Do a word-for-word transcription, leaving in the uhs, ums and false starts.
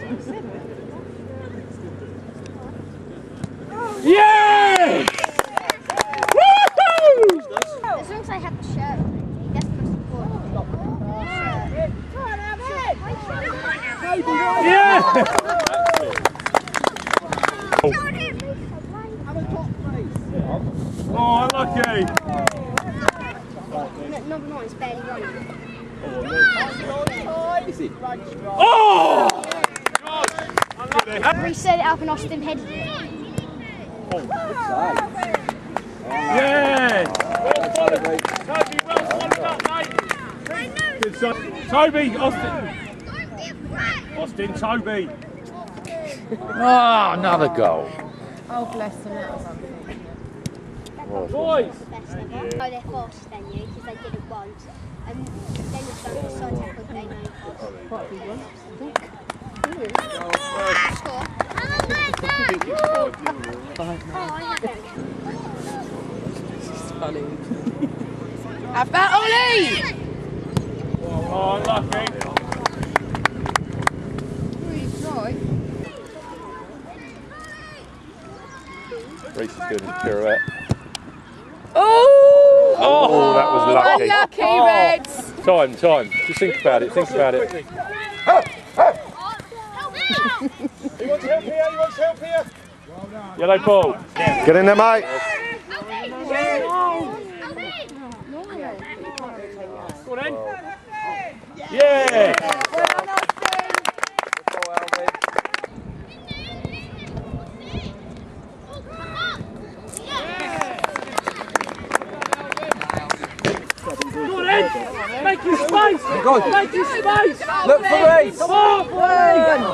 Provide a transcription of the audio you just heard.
Yeah! Woohoo! As long as I have the shirt, that's the most important. Yeah! Oh, unlucky! Number nine is barely running. Oh! We set it up and Austin headed it. Yeah! Toby, well followed up, mate! Good son. Toby, Austin! Austin, Toby! Oh, another goal. Oh, bless them. That was unfortunate. Boys! Oh, they're faster than you because they did it once. And then it's done the side tackle, they know it. Quite a big one. Score. Oh, I haven't. This is funny. Have that, Ollie! Oh, unlucky! Reece is doing his pirouette. Oh! Oh, that was lucky. Unlucky, Oh. Reds! Time, time. Just think about it, think about it. He wants help here, he wants help here! Yellow ball. Get in there, mate. Go on then! Yeah! Go on then! Make your space! Make your space! Look for Reece. Come on!